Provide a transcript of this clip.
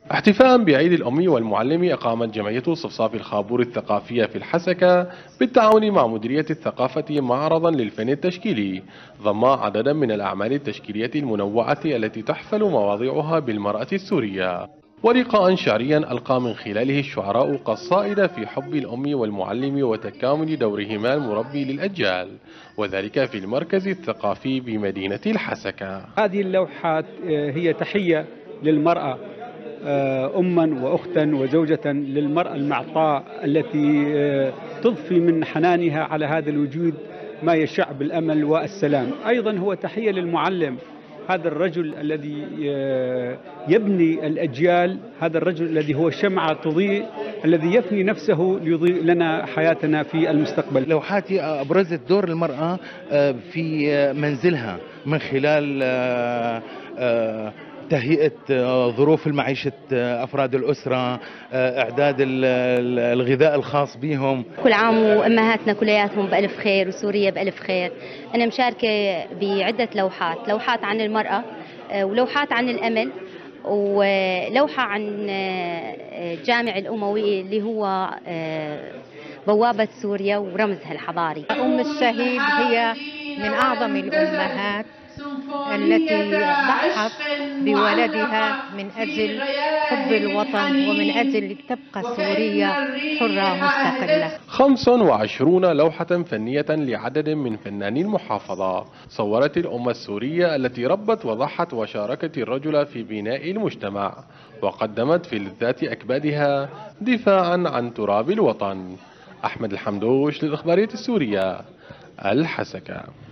احتفاء بعيد الأم والمعلم، أقامت جمعية صفصاف الخابور الثقافية في الحسكة بالتعاون مع مديرية الثقافة معرضا للفن التشكيلي ضم عددا من الأعمال التشكيلية المنوعة التي تحفل مواضيعها بالمرأة السورية، ولقاء شعريا ألقى من خلاله الشعراء قصائد في حب الأم والمعلم وتكامل دورهما المربي للأجيال، وذلك في المركز الثقافي بمدينة الحسكة. هذه اللوحات هي تحية للمرأة، أما وأختا وزوجة، للمرأة المعطاء التي تضفي من حنانها على هذا الوجود ما يشع بالأمل والسلام. أيضا هو تحية للمعلم، هذا الرجل الذي يبني الأجيال، هذا الرجل الذي هو شمعة تضيء، الذي يفني نفسه ليضيء لنا حياتنا في المستقبل. لوحاتي أبرزت دور المرأة في منزلها من خلال تهيئة ظروف المعيشة أفراد الأسرة، إعداد الغذاء الخاص بهم. كل عام وأمهاتنا كلياتهم بألف خير وسوريا بألف خير. أنا مشاركة بعدة لوحات عن المرأة، ولوحات عن الأمل، ولوحة عن جامع الأموي اللي هو بوابة سوريا ورمزها الحضاري. أم الشهيد هي من أعظم الأمهات التي ضحت بولدها من أجل حب الوطن ومن أجل تبقى سوريا حرة مستقلة. 25 لوحة فنية لعدد من فناني المحافظة صورت الأمة السورية التي ربت وضحت وشاركت الرجل في بناء المجتمع، وقدمت في لذات أكبادها دفاعا عن تراب الوطن. أحمد الحمدوش للإخبارية السورية، الحسكة.